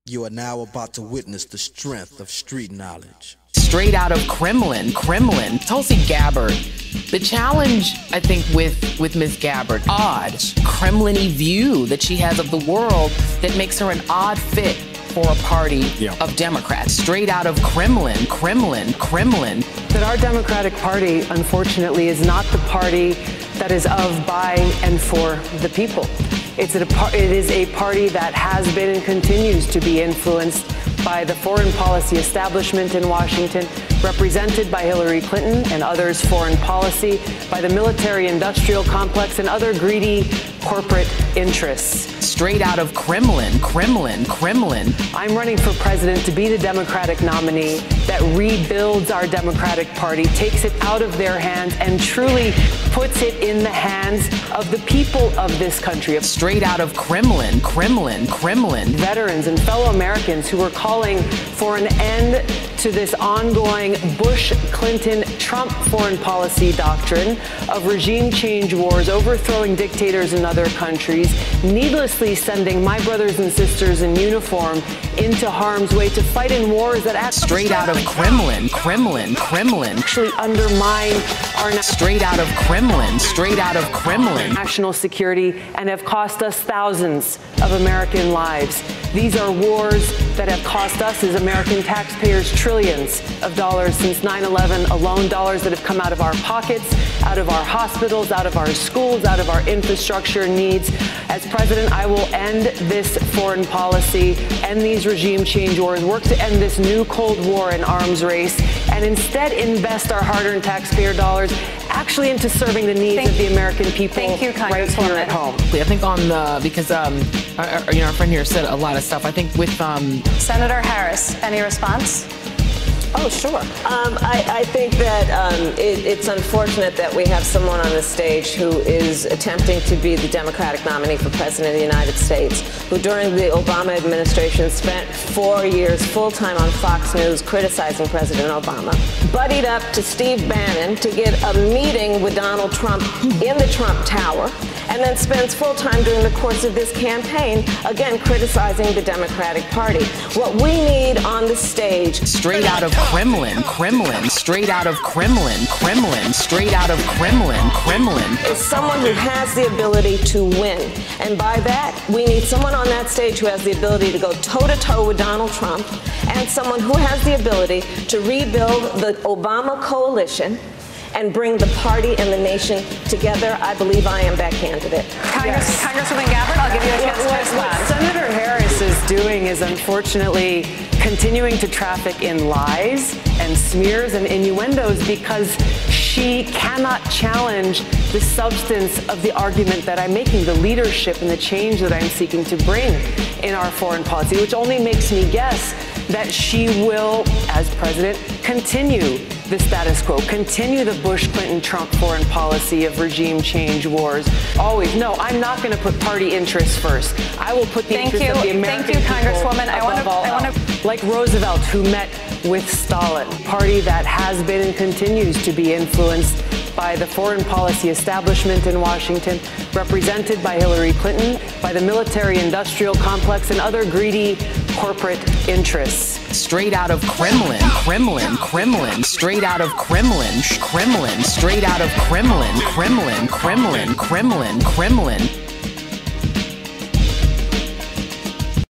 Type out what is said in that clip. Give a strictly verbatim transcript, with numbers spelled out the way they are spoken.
You are now about to witness the strength of street knowledge. Straight out of Kremlin, Kremlin, Tulsi Gabbard. The challenge, I think, with, with Miz Gabbard, odd, Kremlin-y view that she has of the world that makes her an odd fit for a party yeah. of Democrats. Straight out of Kremlin, Kremlin, Kremlin. That our Democratic Party, unfortunately, is not the party that is of, by, and for the people. It's a, it is a party that has been and continues to be influenced by the foreign policy establishment in Washington, represented by Hillary Clinton and others' foreign policy, by the military-industrial complex and other greedy corporate interests. Straight out of Kremlin, Kremlin, Kremlin. I'm running for president to be the Democratic nominee that rebuilds our Democratic Party, takes it out of their hands, and truly puts it in the hands of the people of this country. Straight out of Kremlin, Kremlin, Kremlin. Veterans and fellow Americans who are calling for an end to this ongoing Bush, Clinton, Trump foreign policy doctrine of regime change wars, overthrowing dictators in other countries, needlessly sending my brothers and sisters in uniform into harm's way to fight in wars that actually straight out of Kremlin, Kremlin, Kremlin, actually undermine our straight out of Kremlin, straight out of Kremlin, national security and have cost us thousands of American lives. These are wars that have cost us as American taxpayers trillions of dollars since nine eleven alone, dollars that have come out of our pockets, out of our hospitals, out of our schools, out of our infrastructure needs. As president, I will end this foreign policy, end these regime change wars, work to end this new Cold War and arms race, and instead invest our hard-earned taxpayer dollars actually into serving the needs thank of the American people thank you, right here at home. I think on the, because um, our, you know, our friend here said a lot of stuff. I think with um, Senator Harris, any response? Oh, sure. Um, I, I think that um, it, it's unfortunate that we have someone on the stage who is attempting to be the Democratic nominee for President of the United States, who during the Obama administration spent four years full-time on Fox News criticizing President Obama, buddied up to Steve Bannon to get a meeting with Donald Trump in the Trump Tower, and then spends full time during the course of this campaign, again, criticizing the Democratic Party. What we need on the stage... Straight out of Kremlin, Kremlin, straight out of Kremlin, Kremlin, straight out of Kremlin, Kremlin... is someone who has the ability to win. And by that, we need someone on that stage who has the ability to go toe-to-toe with Donald Trump, and someone who has the ability to rebuild the Obama coalition and bring the party and the nation together. I believe I am that candidate. Congress, yes. Congresswoman Gabbard, I'll give you a chance what, to respond. What Senator Harris is doing is unfortunately continuing to traffic in lies and smears and innuendos because she cannot challenge the substance of the argument that I'm making, the leadership and the change that I'm seeking to bring in our foreign policy, which only makes me guess that she will, as president, continue the status quo, continue the Bush-Clinton-Trump foreign policy of regime change wars. Always, no, I'm not going to put party interests first. I will put the Thank interests you. of the American Thank you, people Congresswoman. I above wanna, all I wanna... else. Like Roosevelt, who met with Stalin, a party that has been and continues to be influenced by the foreign policy establishment in Washington, represented by Hillary Clinton, by the military-industrial complex, and other greedy corporate interests. Straight out of Kremlin, Kremlin, Kremlin, straight out of Kremlin, Kremlin, straight out of Kremlin, Kremlin, Kremlin, Kremlin, Kremlin.